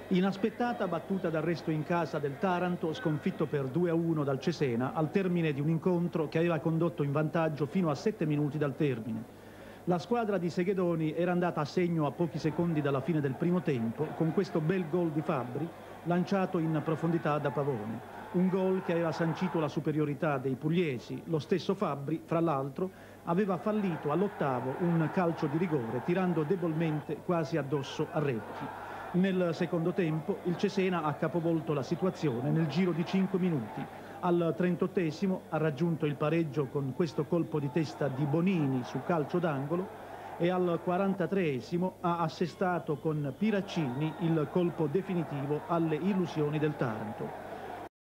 Inaspettata battuta d'arresto in casa del Taranto, sconfitto per 2-1 dal Cesena, al termine di un incontro che aveva condotto in vantaggio fino a 7 minuti dal termine. La squadra di Seghedoni era andata a segno a pochi secondi dalla fine del primo tempo, con questo bel gol di Fabbri, lanciato in profondità da Pavone. Un gol che aveva sancito la superiorità dei pugliesi. Lo stesso Fabbri, fra l'altro, aveva fallito all'8° un calcio di rigore, tirando debolmente quasi addosso a Recchi. Nel secondo tempo il Cesena ha capovolto la situazione nel giro di 5 minuti. Al 38° ha raggiunto il pareggio con questo colpo di testa di Bonini su calcio d'angolo e al 43° ha assestato con Piraccini il colpo definitivo alle illusioni del Taranto.